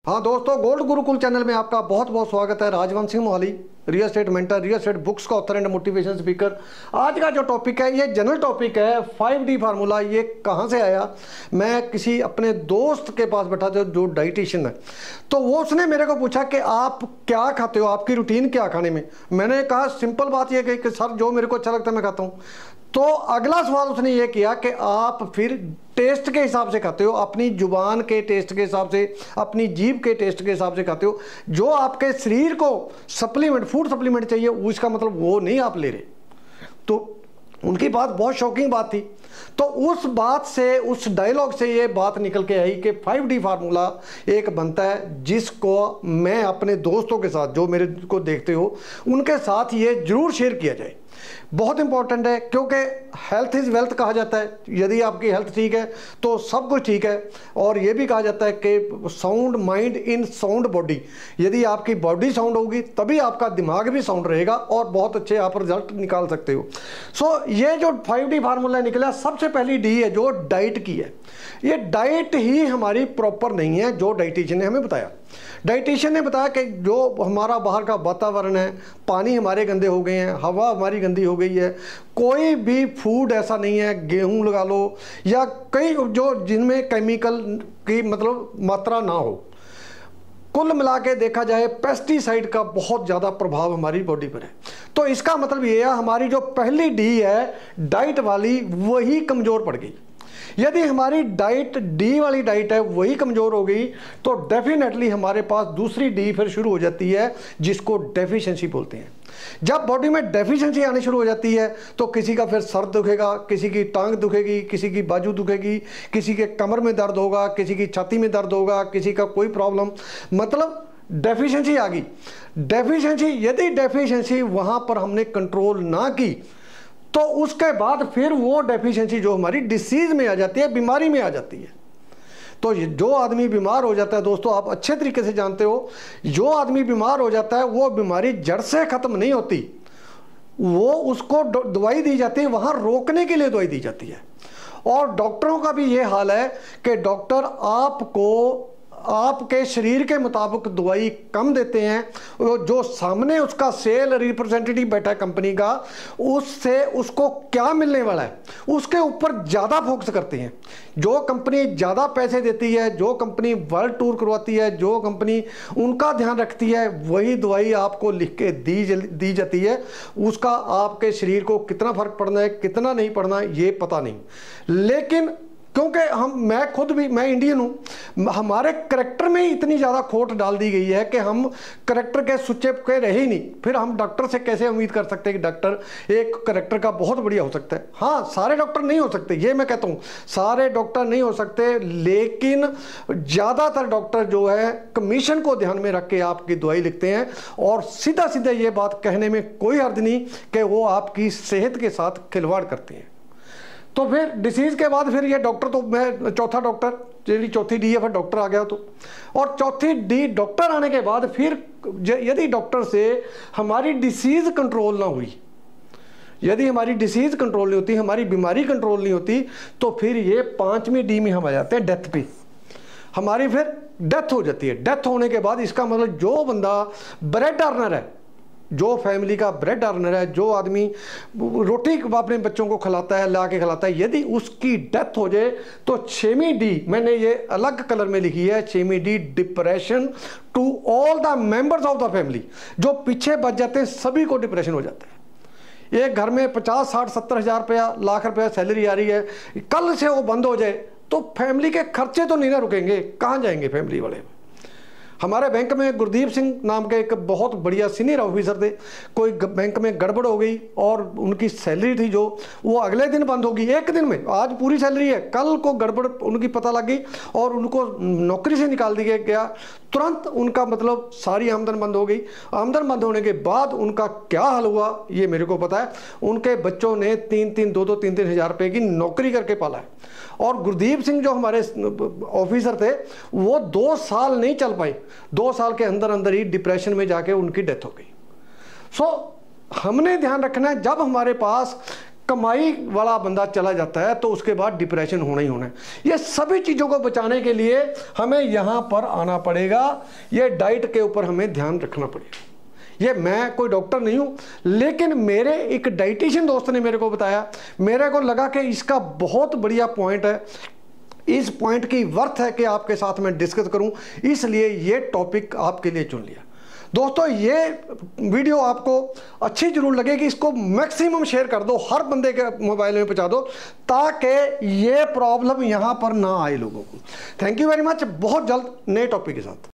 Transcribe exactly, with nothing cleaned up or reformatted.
हाँ दोस्तों, gold Gurukul channel में आपका बहुत बहुत स्वागत है। Rajvansh Singh Mohali, real estate mentor, real estate books का ऑथर एंड मोटिवेशन स्पीकर। आज का जो टॉपिक है ये जनरल टॉपिक है, फाइव डी फार्मूला। ये कहाँ से आया? मैं किसी अपने दोस्त के पास बैठा था जो डाइटिशियन है, तो वो उसने मेरे को पूछा कि आप क्या खाते हो, आपकी रूटीन क्या खाने में। मैंने कहा सिंपल बात यह कि, कि सर जो मेरे को अच्छा लगता है मैं खाता हूँ। तो अगला सवाल उसने ये किया कि आप फिर टेस्ट के हिसाब से खाते हो, अपनी जुबान के टेस्ट के हिसाब से, अपनी जीभ के टेस्ट के हिसाब से खाते हो। जो आपके शरीर को सप्लीमेंट, फूड सप्लीमेंट चाहिए, उसका मतलब वो नहीं आप ले रहे। तो उनकी बात बहुत शॉकिंग बात थी। तो उस बात से, उस डायलॉग से ये बात निकल के आई कि फाइव डी फार्मूला एक बनता है जिसको मैं अपने दोस्तों के साथ, जो मेरे को देखते हो, उनके साथ ये जरूर शेयर किया जाए। बहुत इंपॉर्टेंट है, क्योंकि हेल्थ इज़ वेल्थ कहा जाता है। यदि आपकी हेल्थ ठीक है तो सब कुछ ठीक है। और ये भी कहा जाता है कि sound mind in sound body. यदि आपकी बॉडी साउंड होगी तभी आपका दिमाग भी साउंड रहेगा और बहुत अच्छे आप रिजल्ट निकाल सकते हो। सो so, ये जो फाइव डी फार्मूला निकला, सबसे पहली डी है जो डाइट की है। ये डाइट ही हमारी प्रॉपर नहीं है, जो डाइटिशियन ने हमें बताया। डाइटिशियन ने बताया कि जो हमारा बाहर का वातावरण है, पानी हमारे गंदे हो गए हैं, हवा हमारी गंदी हो गई है। कोई भी फूड ऐसा नहीं है, गेहूं लगा लो या कई जो जिनमें केमिकल की मतलब मात्रा ना हो। कुल मिला के देखा जाए पेस्टिसाइड का बहुत ज़्यादा प्रभाव हमारी बॉडी पर है। तो इसका मतलब ये है हमारी जो पहली डी है डाइट वाली, वही कमज़ोर पड़ गई। यदि हमारी डाइट डी वाली डाइट है वही कमज़ोर हो गई तो डेफिनेटली हमारे पास दूसरी डी फिर शुरू हो जाती है, जिसको डेफिशिएंसी बोलते हैं। जब बॉडी में डेफिशिएंसी आनी शुरू हो जाती है तो किसी का फिर सर दुखेगा, किसी की टांग दुखेगी, किसी की बाजू दुखेगी, किसी के कमर में दर्द होगा, किसी की छाती में दर्द होगा, किसी का कोई प्रॉब्लम, मतलब डेफिशिएंसी आ गई। डेफिशिएंसी, यदि डेफिशिएंसी वहाँ पर हमने कंट्रोल ना की तो उसके बाद फिर वो डेफिशिएंसी जो हमारी डिसीज में आ जाती है, बीमारी में आ जाती है। तो जो आदमी बीमार हो जाता है, दोस्तों आप अच्छे तरीके से जानते हो, जो आदमी बीमार हो जाता है वो बीमारी जड़ से खत्म नहीं होती, वो उसको दवाई दी जाती है, वहाँ रोकने के लिए दवाई दी जाती है। और डॉक्टरों का भी ये हाल है कि डॉक्टर आपको आपके शरीर के मुताबिक दवाई कम देते हैं। जो सामने उसका सेल रिप्रेजेंटेटिव बैठा है कंपनी का, उससे उसको क्या मिलने वाला है उसके ऊपर ज़्यादा फोकस करते हैं। जो कंपनी ज़्यादा पैसे देती है, जो कंपनी वर्ल्ड टूर करवाती है, जो कंपनी उनका ध्यान रखती है, वही दवाई आपको लिख के दी दी जाती है। उसका आपके शरीर को कितना फ़र्क पड़ना है, कितना नहीं पड़ना है, ये पता नहीं। लेकिन क्योंकि हम, मैं खुद भी, मैं इंडियन हूँ, हमारे करेक्टर में ही इतनी ज़्यादा खोट डाल दी गई है कि हम करेक्टर के सुच्चे के रहे ही नहीं। फिर हम डॉक्टर से कैसे उम्मीद कर सकते हैं कि डॉक्टर एक करेक्टर का बहुत बढ़िया हो सकता है। हाँ, सारे डॉक्टर नहीं हो सकते, ये मैं कहता हूँ, सारे डॉक्टर नहीं हो सकते, लेकिन ज़्यादातर डॉक्टर जो है कमीशन को ध्यान में रख के आपकी दवाई लिखते हैं। और सीधा सीधा ये बात कहने में कोई हर्ज नहीं कि वो आपकी सेहत के साथ खिलवाड़ करते हैं। तो फिर डिसीज के बाद फिर ये डॉक्टर, तो मैं चौथा डॉक्टर, यदि चौथी डी है फिर डॉक्टर आ गया। तो और चौथी डी डॉक्टर आने के बाद फिर यदि डॉक्टर से हमारी डिसीज कंट्रोल ना हुई, यदि हमारी डिसीज कंट्रोल नहीं होती, हमारी बीमारी कंट्रोल नहीं होती, तो फिर ये पांचवी डी में हम आ जाते हैं डेथ पे। हमारी फिर डेथ हो जाती है। डेथ होने के बाद इसका मतलब जो बंदा ब्रेड अर्नर है, जो फैमिली का ब्रेड अर्नर है, जो आदमी रोटी अपने बच्चों को खिलाता है, ला के खिलाता है, यदि उसकी डेथ हो जाए तो छवीं डी, मैंने ये अलग कलर में लिखी है, छवीं D depression to all the members of the family. जो पीछे बच जाते हैं सभी को डिप्रेशन हो जाता है। एक घर में पचास साठ सत्तर हजार रुपया, लाख रुपया सैलरी आ रही है, कल से वो बंद हो जाए तो फैमिली के खर्चे तो नहीं ना रुकेंगे, कहाँ जाएंगे फैमिली वाले। हमारे बैंक में गुरदीप सिंह नाम के एक बहुत बढ़िया सीनियर ऑफिसर थे, कोई बैंक में गड़बड़ हो गई और उनकी सैलरी थी जो, वो अगले दिन बंद होगी, एक दिन में। आज पूरी सैलरी है, कल को गड़बड़ उनकी पता लग गई और उनको नौकरी से निकाल दिया गया। तुरंत उनका मतलब सारी आमदन बंद हो गई। आमदन बंद होने के बाद उनका क्या हाल हुआ ये मेरे को पता है। उनके बच्चों ने तीन तीन दो दो तीन तीन हज़ार रुपये की नौकरी करके पाला है। और गुरदीप सिंह जो हमारे ऑफिसर थे, वो दो साल नहीं चल पाए, दो साल के अंदर अंदर ही डिप्रेशन में जाके उनकी डेथ हो गई। सो हमने ध्यान रखना है, जब हमारे पास कमाई वाला बंदा चला जाता है तो उसके बाद डिप्रेशन होना ही होना है। ये सभी चीज़ों को बचाने के लिए हमें यहाँ पर आना पड़ेगा, ये डाइट के ऊपर हमें ध्यान रखना पड़ेगा। ये मैं कोई डॉक्टर नहीं हूँ, लेकिन मेरे एक डाइटिशियन दोस्त ने मेरे को बताया, मेरे को लगा कि इसका बहुत बढ़िया पॉइंट है, इस पॉइंट की वर्थ है कि आपके साथ मैं डिस्कस करूं, इसलिए ये टॉपिक आपके लिए चुन लिया। दोस्तों ये वीडियो आपको अच्छी जरूर लगेगी, इसको मैक्सिमम शेयर कर दो, हर बंदे के मोबाइल में पहुंचा दो ताकि ये प्रॉब्लम यहां पर ना आए लोगों को। थैंक यू वेरी मच, बहुत जल्द नए टॉपिक के साथ।